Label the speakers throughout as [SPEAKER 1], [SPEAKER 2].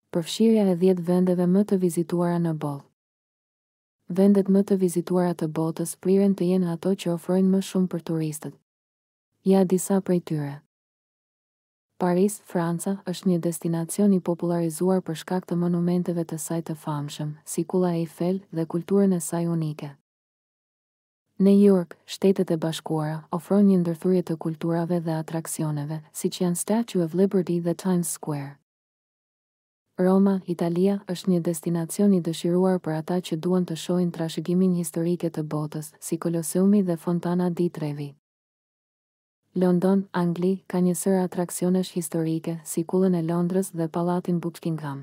[SPEAKER 1] Përfshirja e 10 vendeve më të vizituara në botë. Vendet më të vizituara të botës priren të jenë ato që ofrojnë më shumë për turistët. Ja disa prej tyre. Paris, Franca, është një destinacion i popularizuar për shkak të monumenteve të saj të famshëm, si kulla Eiffel dhe kulturën e saj unike. New York, Shtetet e Bashkuara, ofron një ndërthurje të kulturave dhe atraksioneve, siç janë Statue of Liberty dhe Times Square. Roma, Italia, është një destinacion i dëshiruar për ata që duan të shohin trashëgimin historike të botës, si Koloseumi dhe Fontana di Trevi. London, Angli, ka një sër atraksionesh historike, si kullën e Londrës dhe pallatin Buckingham.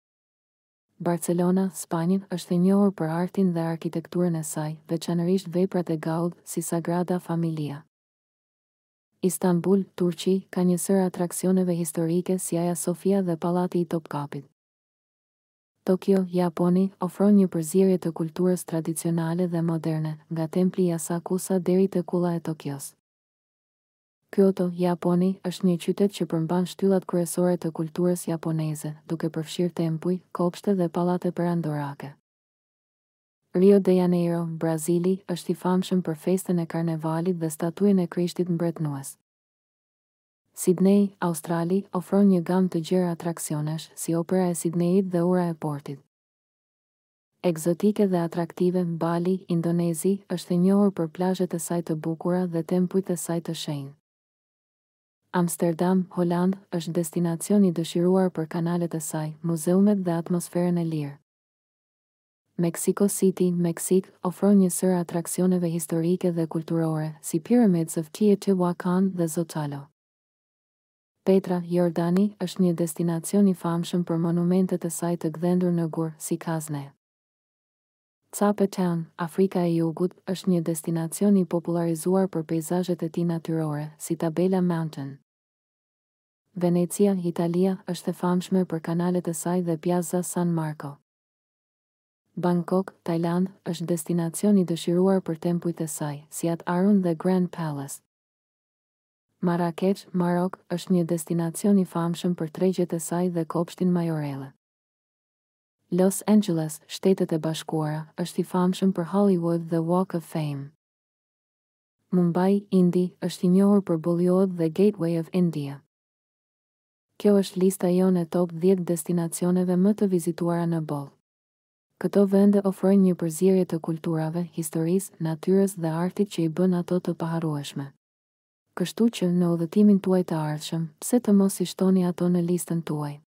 [SPEAKER 1] Barcelona, Spanjë, është e njohur për artin dhe arkitekturën e saj, veçanërisht veprat e Gaudë, si Sagrada Familia. Istanbul, Turqi, ka një sër atraksioneve historike si Hagia Sophia dhe pallati i Topkapit. Tokyo, Japoni, ofron një përzierje të kulturës tradicionale dhe moderne, nga templi i Asakusa deri te kulla e Tokios. Kyoto, Japoni, është një qytet që përmban shtyllat kryesore të kulturës japoneze, duke përfshirë tempuj, kopshte dhe pallate perandorake. Rio de Janeiro, Brazili, është i famshëm për festën e karnevalit dhe statujen e Krishtit mbretënues. Sydney, Australi, ofron një gamë të gjerë atraksionesh, si opera e Sydneyit dhe ura e portit. Egzotike dhe atraktive, Bali, Indonezi, është e njohur për plazhet e saj të bukura dhe tempujt e saj të shenjtë. Amsterdam, Holand, është destinacion i dëshiruar për kanalet e saj, muzeumet dhe atmosferën e lirë. Mexico City, Meksik, ofron një sër atraksioneve historike dhe kulturore, si Pyramids of Teotihuacan dhe Zotalo. Petra, Jordani, është një destinacion i famshëm për monumentet e saj të gdhendur në gur, si Kazne. Cape Town, Afrika e Jugut, është një destinacion i popularizuar për peizazhet e tij natyrore, si Tabela Mountain. Venecia, Italia, është e famshme për kanalet e saj dhe Piazza San Marco. Bangkok, Tajland, është destinacion i dëshiruar për tempujt e saj, si At Arun dhe Grand Palace. Marrakech, Marok, është një destinacion i famshëm për tregjet e saj dhe kopshtin Majorelle. Los Angeles, Shtetet e Bashkuara, është i famshëm për Hollywood dhe Walk of Fame. Mumbai, Indi, është i njohur për Bollywood dhe Gateway of India. Kjo është lista jonë e top 10 destinacioneve më të vizituara në botë. Këto vende ofrojnë një përzierje të kulturave, historisë, natyrës dhe artit që i bën ato të paharrueshme. Kështu që në udhëtimin tuaj të ardhshëm, pse të mos i shtoni ato në listën tuaj?